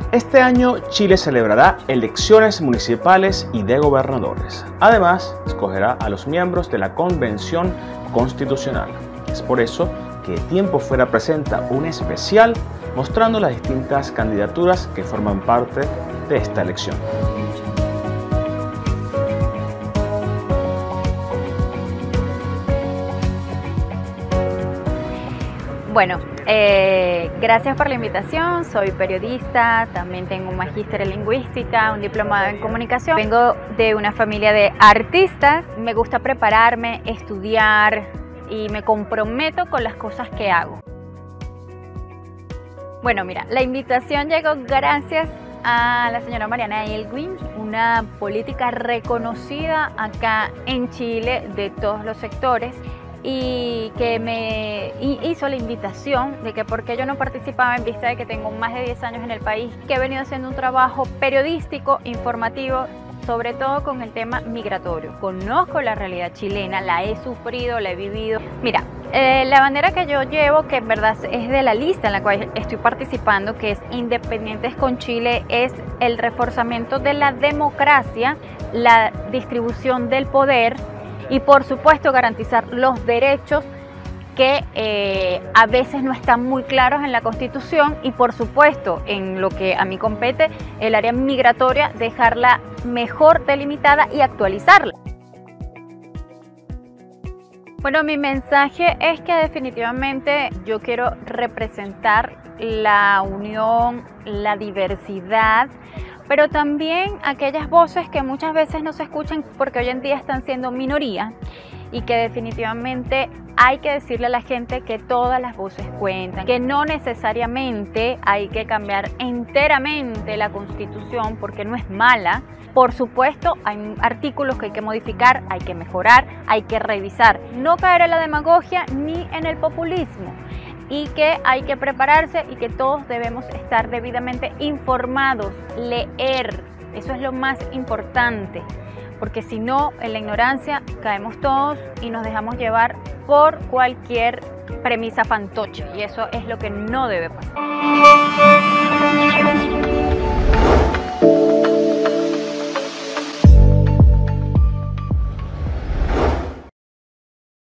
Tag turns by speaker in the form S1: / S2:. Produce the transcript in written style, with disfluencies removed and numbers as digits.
S1: Este año Chile celebrará elecciones municipales y de gobernadores. Además, escogerá a los miembros de la Convención Constitucional. Es por eso que Tiempo Fuera presenta un especial mostrando las distintas candidaturas que forman parte de esta elección.
S2: Bueno, gracias por la invitación. Soy periodista, también tengo un magíster en lingüística, un diplomado en comunicación. Vengo de una familia de artistas. Me gusta prepararme, estudiar y me comprometo con las cosas que hago. Bueno, mira, la invitación llegó gracias a la señora Mariana Aylwin, una política reconocida acá en Chile de todos los sectores, y que me hizo la invitación de que por qué yo no participaba en vista de que tengo más de 10 años en el país, que he venido haciendo un trabajo periodístico, informativo, sobre todo con el tema migratorio. Conozco la realidad chilena, la he sufrido, la he vivido. Mira, la bandera que yo llevo, que en verdad es de la lista en la cual estoy participando, que es Independientes con Chile, es el reforzamiento de la democracia, la distribución del poder y por supuesto garantizar los derechos que a veces no están muy claros en la Constitución, y por supuesto en lo que a mí compete, el área migratoria, dejarla mejor delimitada y actualizarla. Bueno, mi mensaje es que definitivamente yo quiero representar la unión, la diversidad, pero también aquellas voces que muchas veces no se escuchan porque hoy en día están siendo minoría, y que definitivamente hay que decirle a la gente que todas las voces cuentan, que no necesariamente hay que cambiar enteramente la Constitución porque no es mala. Por supuesto, hay artículos que hay que modificar, hay que mejorar, hay que revisar. No caer en la demagogia ni en el populismo, y que hay que prepararse y que todos debemos estar debidamente informados, leer. Eso es lo más importante, porque si no, en la ignorancia caemos todos y nos dejamos llevar por cualquier premisa fantoche, y eso es lo que no debe pasar.